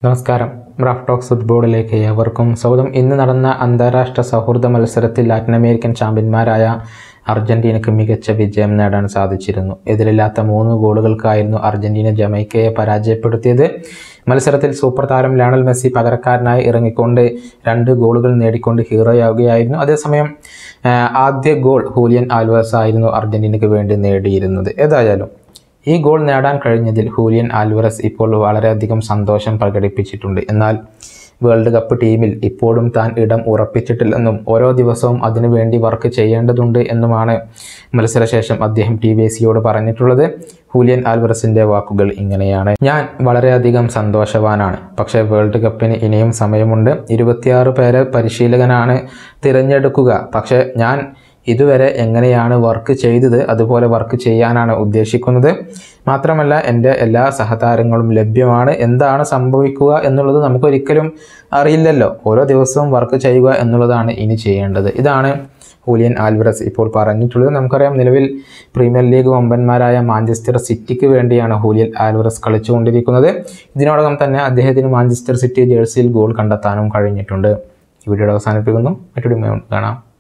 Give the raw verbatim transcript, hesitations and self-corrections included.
നമസ്കാരം. Raf talks ഫുട്ബോളിലേക്ക് ഏവർക്കും സ്വാഗതം. ഇന്ന് നടന്ന അന്താരാഷ്ട്ര സൗഹൃദ മത്സരത്തിൽ ലാറ്റിൻ അമേരിക്കൻ ചാമ്പ്യന്മാരായ അർജന്റീനയ്ക്ക് മികച്ച വിജയം നേടാൻ സാധിച്ചിരുന്നു. എതിരില്ലാത്ത മൂന്ന് ഗോളുകൾക്കായിരുന്നു അർജന്റീന ജമൈക്കയെ പരാജയപ്പെടുത്തിയത്. മത്സരത്തിൽ സൂപ്പർ താരം ലയണൽ മെസ്സി പകരക്കാരനായി ഇറങ്ങിക്കൊണ്ട് രണ്ട് ഗോളുകൾ നേടിക്കൊണ്ട് ഹീറോയാവുകയായിരുന്നു. അതേസമയം ആദ്യ ഗോൾ ഹൂലിയൻ ആൽവറസ് ആയിരുന്നു അർജന്റീനയ്ക്ക് വേണ്ടി നേടിയിരുന്നത്. ഏതായാലും ഈ ഗോൾ നേടാൻ കഴിഞ്ഞതിൽ ഹൂലിയൻ ആൽവറസ് ഇപ്പോൾ വളരെയധികം സന്തോഷം പ്രകടിപ്പിച്ചിട്ടുണ്ട്. എന്നാൽ വേൾഡ് കപ്പ് ടീമിൽ ഇപ്പോഴും താൻ ഇടം ഉറപ്പിച്ചിട്ടില്ലെന്നും ഓരോ ദിവസവും അതിനുവേണ്ടി വർക്ക് ചെയ്യേണ്ടതുണ്ട് എന്നുമാണ് മത്സരശേഷം അദ്ദേഹം ടി വി സിയോട് പറഞ്ഞിട്ടുള്ളത്. ഹൂലിയൻ ആൽവറസിൻ്റെ വാക്കുകൾ ഇങ്ങനെയാണ്: ഞാൻ വളരെയധികം സന്തോഷവാനാണ്. പക്ഷേ വേൾഡ് കപ്പിന് ഇനിയും സമയമുണ്ട്. ഇരുപത്തിയാറ് പേരെ പരിശീലകനാണ് തിരഞ്ഞെടുക്കുക. പക്ഷേ ഞാൻ ഇതുവരെ എങ്ങനെയാണ് വർക്ക് ചെയ്തത് അതുപോലെ വർക്ക് ചെയ്യാനാണ് ഉദ്ദേശിക്കുന്നത്. മാത്രമല്ല എൻ്റെ എല്ലാ സഹതാരങ്ങളും ലഭ്യമാണ്. എന്താണ് സംഭവിക്കുക എന്നുള്ളത് നമുക്കൊരിക്കലും അറിയില്ലല്ലോ. ഓരോ ദിവസവും വർക്ക് ചെയ്യുക എന്നുള്ളതാണ് ഇനി ചെയ്യേണ്ടത്. ഇതാണ് ഹൂലിയൻ ആൽവറസ് ഇപ്പോൾ പറഞ്ഞിട്ടുള്ളത്. നമുക്കറിയാം, നിലവിൽ പ്രീമിയർ ലീഗ് വമ്പന്മാരായ മാഞ്ചസ്റ്റർ സിറ്റിക്ക് വേണ്ടിയാണ് ഹൂലിയൻ ആൽവറസ് കളിച്ചുകൊണ്ടിരിക്കുന്നത്. ഇതിനോടകം തന്നെ അദ്ദേഹത്തിന് മാഞ്ചസ്റ്റർ സിറ്റി ജേഴ്സിയിൽ ഗോൾ കണ്ടെത്താനും കഴിഞ്ഞിട്ടുണ്ട്. ഈ വീഡിയോ അവസാനിപ്പിക്കുന്നു. മറ്റൊരു കാണാം.